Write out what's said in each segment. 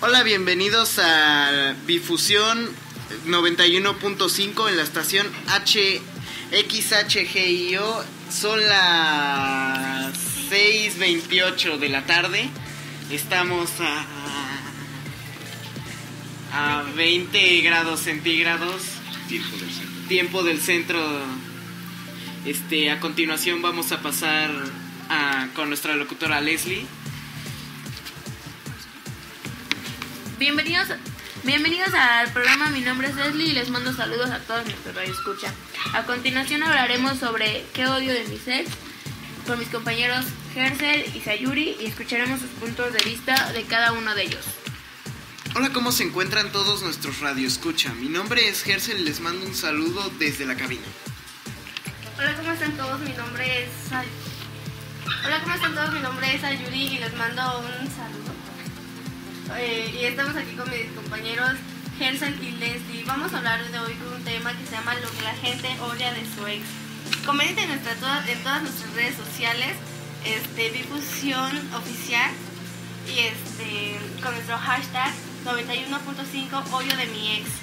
Hola, bienvenidos a Bifusión 91.5 en la estación XHGIO. Son las 6:28 de la tarde. Estamos a 20 grados centígrados. Tiempo del centro. A continuación vamos a pasar con nuestra locutora Leslie. Bienvenidos al programa. Mi nombre es Leslie y les mando saludos a todos nuestros radioescuchas. A continuación hablaremos sobre qué odio de mis ex con mis compañeros Gersel y Sayuri y escucharemos sus puntos de vista de cada uno de ellos. Hola, ¿cómo se encuentran todos nuestros radioescuchas? Mi nombre es Gersel y les mando un saludo desde la cabina. Hola, ¿cómo están todos? Mi nombre es Sayuri y les mando un saludo. Y estamos aquí con mis compañeros Gersel y Leslie. Vamos a hablar de hoy de un tema que se llama lo que la gente odia de su ex. Comenten en todas nuestras redes sociales, Bifusión Oficial y con nuestro hashtag 91.5 odio de mi ex.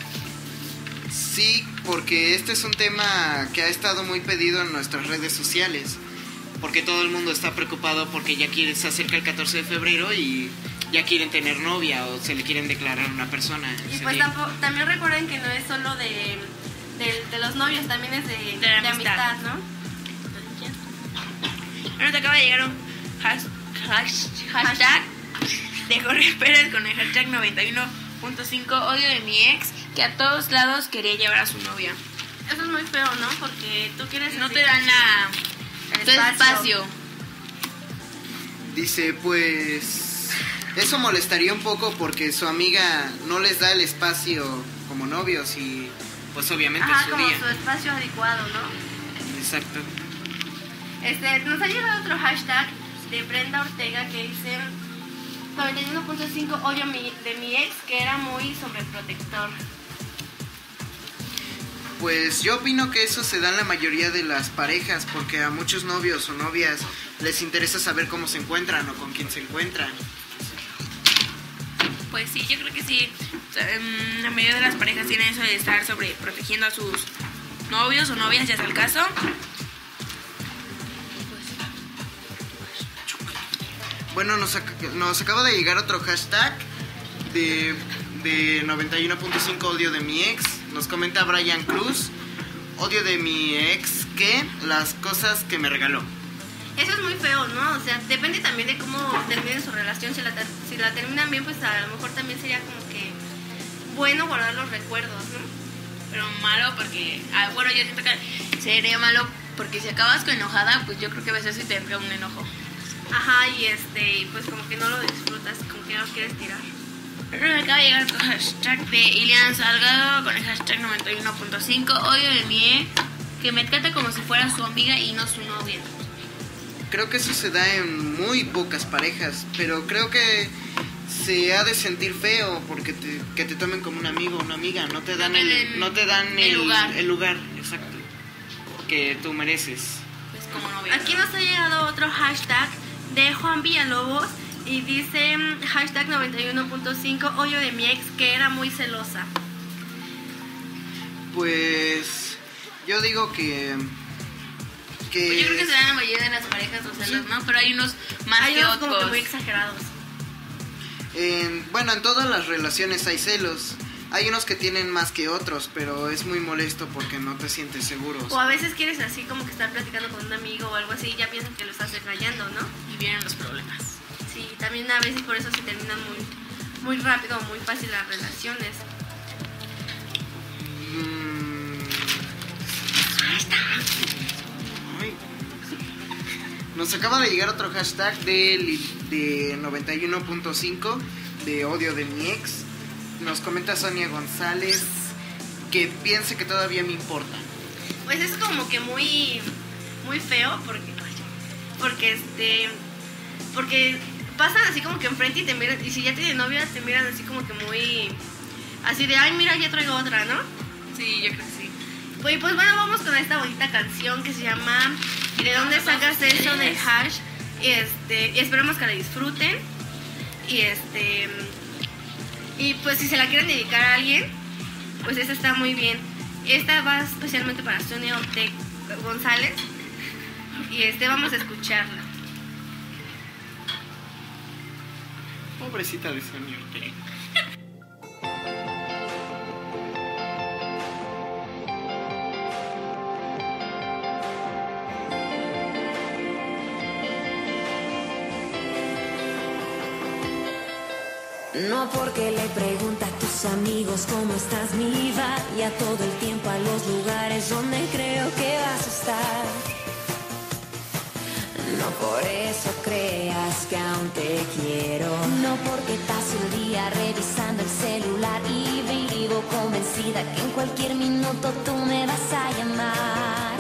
Sí, porque este es un tema que ha estado muy pedido en nuestras redes sociales, porque todo el mundo está preocupado porque se acerca el 14 de febrero y ya quieren tener novia o se le quieren declarar a una persona. Y pues también recuerden que no es solo de los novios, también es de amistad, ¿no? Bueno, te acaba de llegar un hashtag de Jorge Pérez con el hashtag 91.5 odio de mi ex, que a todos lados quería llevar a su novia. Eso es muy feo, ¿no? Porque tú quieres... No te dan el espacio. Dice, pues... eso molestaría un poco porque su amiga no les da el espacio como novios y pues obviamente ajá, su como día. su espacio adecuado, ¿no? Exacto. Nos ha llegado otro hashtag de Brenda Ortega que dice 91.5 odio de mi ex que era muy sobreprotector. Pues yo opino que eso se da en la mayoría de las parejas porque a muchos novios o novias les interesa saber cómo se encuentran o con quién se encuentran. Pues sí, yo creo que sí. La mayoría de las parejas tienen eso de estar sobreprotegiendo a sus novios o novias, ya sea el caso. Bueno, nos acaba de llegar otro hashtag de 91.5 odio de mi ex. Nos comenta Brian Cruz: odio de mi ex que las cosas que me regaló. Eso es muy feo, ¿no? O sea, depende también de cómo termine su relación. Si la terminan bien, pues a lo mejor también sería como que bueno guardar los recuerdos, ¿no? Pero malo porque... bueno, yo siento que sería malo porque si acabas con enojada, pues yo creo que a veces sí te entra un enojo. Ajá, y pues como que no lo disfrutas, como que no lo quieres tirar. Pero me acaba de llegar el hashtag de Ilian Salgado con el hashtag 91.5 odio de mi ex que me trata como si fuera su amiga y no su novia. Creo que eso se da en muy pocas parejas, pero creo que se ha de sentir feo porque que te tomen como un amigo o una amiga, no te dan el lugar, exacto, que tú mereces. Pues como novia. Aquí nos ha llegado otro hashtag de Juan Villalobos y dice hashtag 91.5 odio de mi ex que era muy celosa. Pues yo digo que pues yo creo que se dan la mayoría de las parejas los celos, ¿no? Pero hay unos más hay que unos otros. como que muy exagerados. Bueno, en todas las relaciones hay celos. Hay unos que tienen más que otros, pero es muy molesto porque no te sientes seguro. O a veces quieres así como que estar platicando con un amigo o algo así y ya piensan que lo estás engañando, ¿no? Y vienen los problemas. Sí, también a veces por eso se terminan muy rápido o muy fácil las relaciones. Nos acaba de llegar otro hashtag de 91.5 de odio de mi ex. Nos comenta Sonia González que piense que todavía me importa. Pues es como que muy feo porque pasan así como que enfrente y te miran, y si ya tienen novia te miran así como que muy así de ay mira ya traigo otra, ¿no? Sí, yo creo que sí. Pues bueno, vamos con esta bonita canción que se llama ¿De dónde sacas eso? De Hash. Y esperemos que la disfruten. Y Y pues si se la quieren dedicar a alguien, pues esta está muy bien. Esta va especialmente para Sonia Ortega González. Y vamos a escucharla. Pobrecita de Sonia Ortega. No porque le pregunta a tus amigos cómo estás, mi va, y a todo el tiempo a los lugares donde creo que vas a estar. No por eso creas que aún te quiero. No porque paso el día revisando el celular y vivo convencida que en cualquier minuto tú me vas a llamar.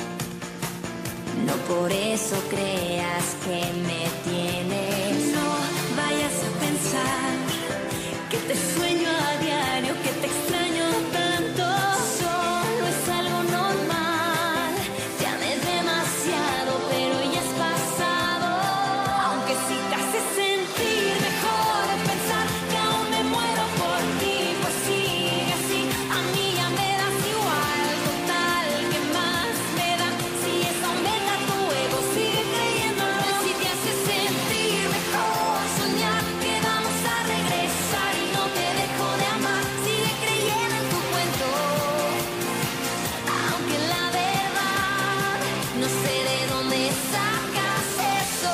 No por eso creas que me tienes. No vayas a pensar que te sueño a diario, que te extraño tanto. Solo es algo normal. Te amé demasiado, pero ya es pasado. Aunque si te hace sentir mejor pensar que aún me muero por ti, pues sigue así. A mí ya me das igual, total, ¿qué más me da? Si eso aumenta tu ego, sigue creyéndolo. Si te hace sentir mejor soñar que vamos a regresar y no te dejo de amar, sigue creyendo en tu cuento. Aunque la verdad no sé de dónde sacas eso.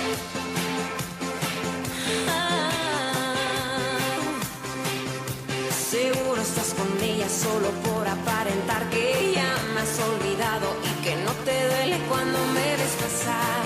Seguro estás con ella solo por aparentar que ya me has olvidado y que no te duele cuando me ves pasar.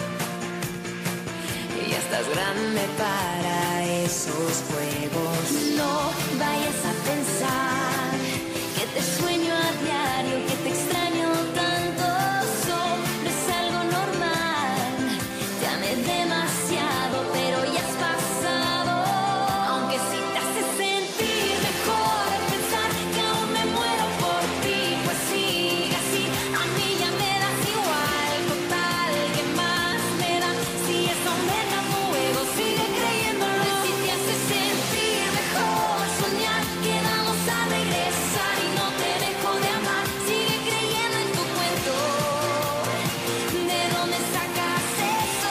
Y ya estás grande para esos juegos. No vayas a pensar que te sueño a diario, que te extraño tanto. Solo es algo normal. Te amé demasiado, pero ya has pasado. Aunque si te hace sentir mejor pensar que aún me muero por ti, pues sigue así. A mí ya me das igual, total, ¿qué más me da? Si eso aumenta tu ego, sigue creyéndolo. Si te hace sentir mejor soñar que vamos a regresar y no te dejo de amar, sigue creyendo en tu cuento. ¿De dónde sacas eso?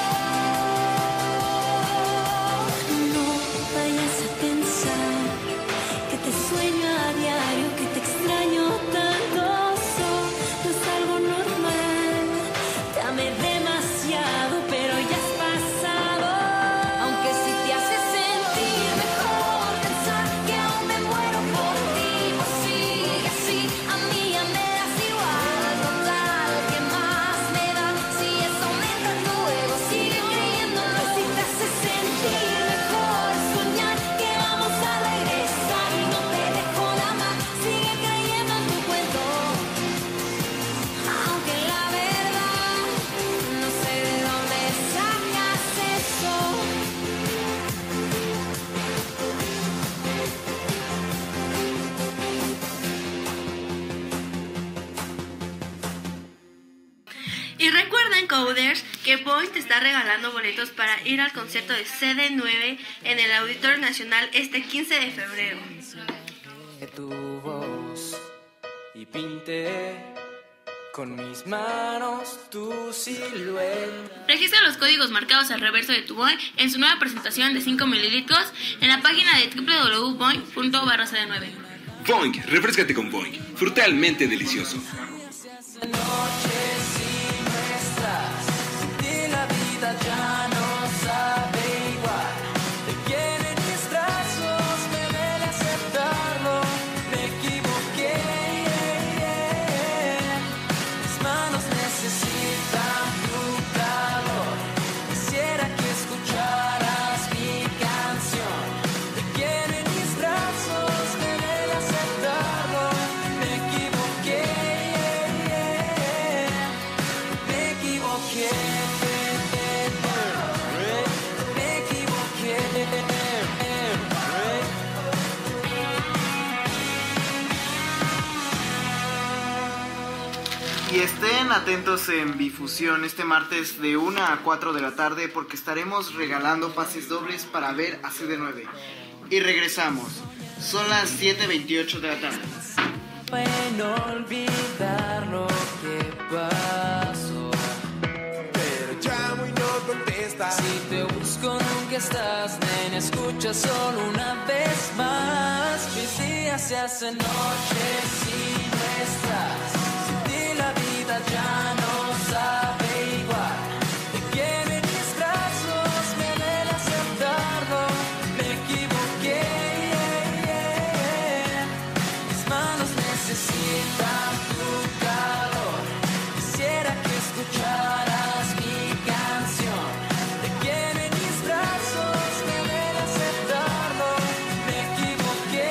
No vayas a pensar que te sueño a diario, que te extraño tanto. Solo es algo normal. Te amé demasiado, pero ya has pasado. Aunque si te hace sentir mejor pensar que aún me muero por ti, pues sigue así. A mí ya me das igual, total, ¿qué más me da? Si eso aumenta tu ego, sigue creyéndolo. Si te hace sentir mejor soñar que vamos a regresar y no te dejo de amar, sigue creyendo en tu cuento. Aunque la verdad no sé de dónde sacas eso. Y recuerden, Coders, que Boing te está regalando boletos para ir al concierto de CD9 en el Auditorio Nacional este 15 de febrero. Tu voz y pinté con mis manos tu silueta. Registra los códigos marcados al reverso de tu Boing en su nueva presentación de 5 mililitros en la página de www.boing.barra-cd9. Boing, refrescate con Boing. Frutalmente delicioso. Noches si no estás, sin ti la vida ya no sabe igual. Te quiero en mis brazos, me duele aceptarlo, me equivoqué. Mis manos necesitan tu calor, quisiera que escucharas mi canción. Te quiero en mis brazos, me duele aceptarlo, me equivoqué. Me equivoqué. Y estén atentos en Bifusión este martes de 1 a 4 de la tarde porque estaremos regalando pases dobles para ver a CD9. y regresamos. Son las 7:28 de la tarde. Para olvidar lo que pasó. Pero llamo y no contestas. Si te busco nunca estás, nena, escucha solo una vez más. Mis días se hacen noches si no estás. Sin ti la vida ya no sabe igual. Te quiero en mis brazos, me duele aceptarlo. Me equivoqué, mis manos necesitan tu calor. Quisiera que escucharas mi canción. Te quiero en mis brazos, me duele aceptarlo. Me equivoqué,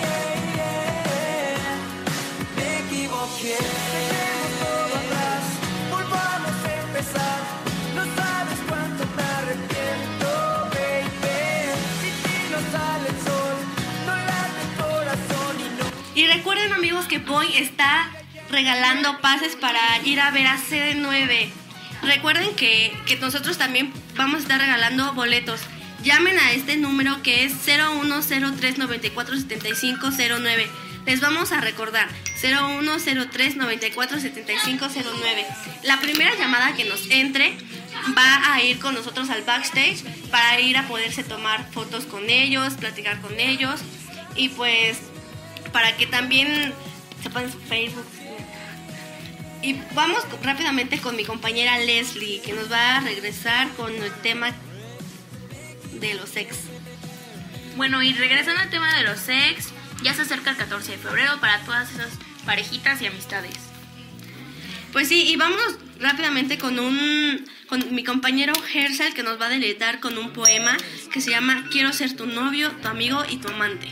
me equivoqué. Dejemos todo atrás, volvamos a empezar. No sabes cuánto me arrepiento, baby. Sin ti no sale el sol, no late el corazón y no. Y recuerden, amigos, que Boing está regalando pases para ir a ver a CD9. Recuerden que nosotros también vamos a estar regalando boletos. Llamen a este número que es 0103-947509. Les vamos a recordar, 0103-947509. La primera llamada que nos entre va a ir con nosotros al backstage para ir a poderse tomar fotos con ellos, platicar con ellos y pues para que también sepan su Facebook. Y vamos rápidamente con mi compañera Leslie, que nos va a regresar con el tema de los ex. Bueno, y regresando al tema de los ex, ya se acerca el 14 de febrero para todas esas parejitas y amistades. Pues sí, y vámonos rápidamente con mi compañero Hersel, que nos va a deleitar con un poema que se llama Quiero ser tu novio, tu amigo y tu amante.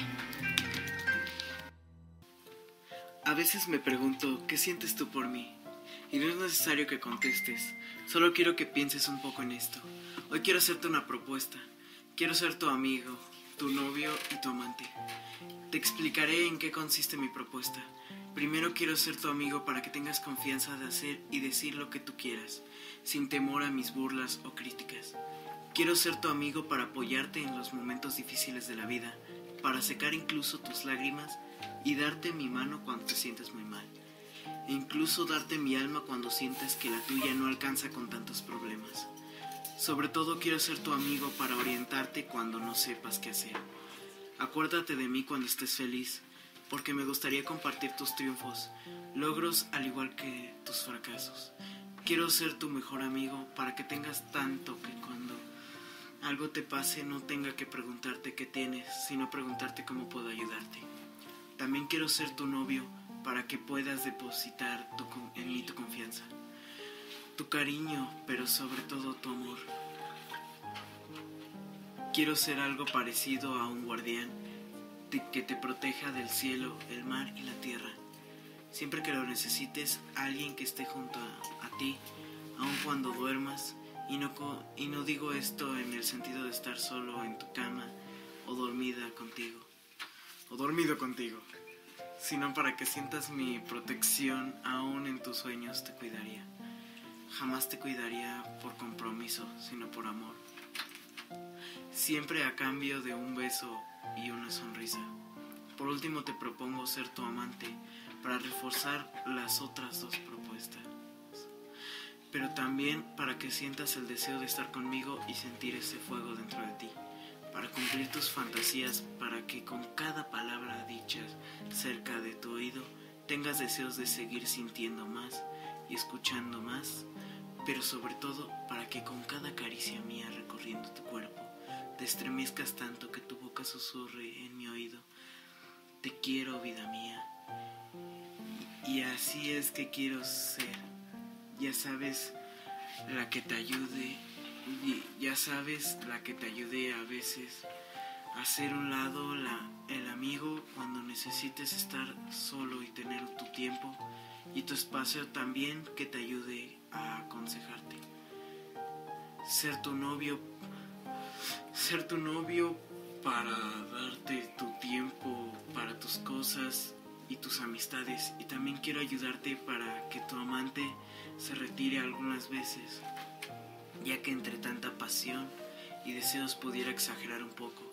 A veces me pregunto, ¿qué sientes tú por mí? Y no es necesario que contestes, solo quiero que pienses un poco en esto. Hoy quiero hacerte una propuesta. Quiero ser tu amigo, tu novio y tu amante. Te explicaré en qué consiste mi propuesta. Primero quiero ser tu amigo para que tengas confianza de hacer y decir lo que tú quieras, sin temor a mis burlas o críticas. Quiero ser tu amigo para apoyarte en los momentos difíciles de la vida, para secar incluso tus lágrimas y darte mi mano cuando te sientes muy mal. E incluso darte mi alma cuando sientes que la tuya no alcanza con tantos problemas. Sobre todo quiero ser tu amigo para orientarte cuando no sepas qué hacer. Acuérdate de mí cuando estés feliz, porque me gustaría compartir tus triunfos, logros al igual que tus fracasos. Quiero ser tu mejor amigo para que tengas tanto que cuando algo te pase no tenga que preguntarte qué tienes, sino preguntarte cómo puedo ayudarte. También quiero ser tu novio para que puedas depositar en mí tu confianza, tu cariño, pero sobre todo tu amor. Quiero ser algo parecido a un guardián que te proteja del cielo, el mar y la tierra. Siempre que lo necesites, alguien que esté junto a ti, aun cuando duermas. Y no digo esto en el sentido de estar solo en tu cama o dormido contigo, sino para que sientas mi protección. Aún en tus sueños te cuidaría. Jamás te cuidaría por compromiso, sino por amor. Siempre a cambio de un beso y una sonrisa. Por último te propongo ser tu amante para reforzar las otras dos propuestas, pero también para que sientas el deseo de estar conmigo y sentir ese fuego dentro de ti, para cumplir tus fantasías, para que con cada palabra dicha cerca de tu oído tengas deseos de seguir sintiendo más y escuchando más, pero sobre todo para que con cada caricia mía recorriendo tu cuerpo te estremezcas tanto que tu boca susurre en mi oído: te quiero, vida mía. Y así es que quiero ser, ya sabes, la que te ayude, a veces a hacer un lado el amigo cuando necesites estar solo y tener tu tiempo y tu espacio, también que te ayude a aconsejarte. Ser tu novio para darte tu tiempo para tus cosas y tus amistades, y también quiero ayudarte para que tu amante se retire algunas veces, ya que entre tanta pasión y deseos pudiera exagerar un poco.